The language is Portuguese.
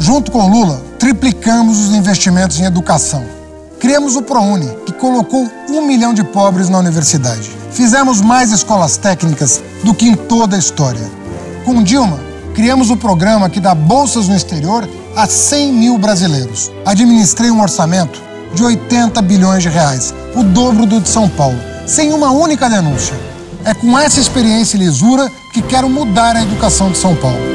Junto com Lula, triplicamos os investimentos em educação. Criamos o ProUni, que colocou 1 milhão de pobres na universidade. Fizemos mais escolas técnicas do que em toda a história. Com Dilma, criamos o programa que dá bolsas no exterior a 100 mil brasileiros. Administrei um orçamento de 80 bilhões de reais, o dobro do de São Paulo, sem uma única denúncia. É com essa experiência e lisura que quero mudar a educação de São Paulo.